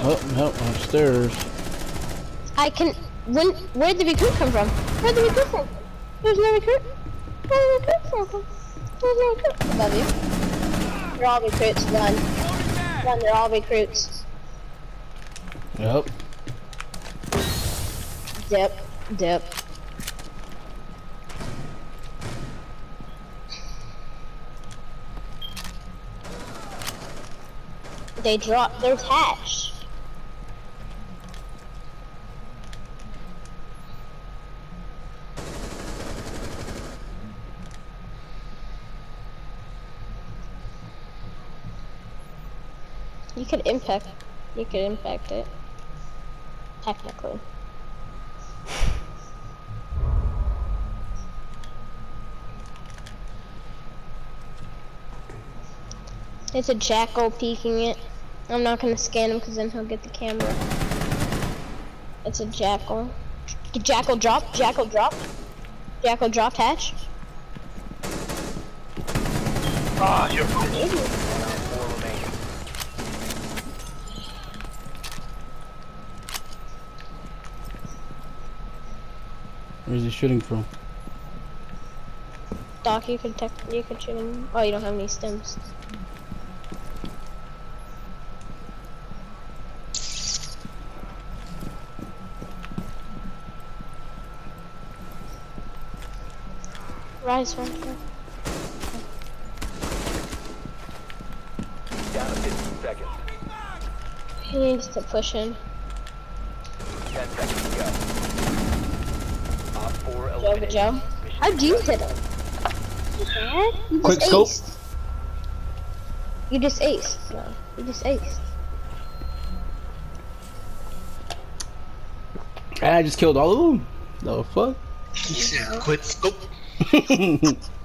Oh, no, upstairs. I can. Where'd the recruit come from? Where'd the recruit come from? There's no recruit. Where'd the recruit come from? There's no recruit. Above you. They're all recruits. Run. Run. They're all recruits. Yep. Dip. Dip. They drop. There's hatch. You could impact. You could impact it. Technically. It's a jackal peeking it. I'm not gonna scan him because then he'll get the camera. It's a jackal. Jackal drop. Jackal drop. Jackal dropped hatch. Ah, you're An idiot. Where's he shooting from? Doc, you could shoot him. Oh, you don't have any stems. Rise, rise, rise. down to 15 seconds. He needs to push in. 10 seconds to go. Op 4 Joe, eliminated. Joe. Mission How'd you hit him? You Quick just scope. aced. You just aced. No, you just aced. I just killed all of them. The fuck? He said, "Quit scope."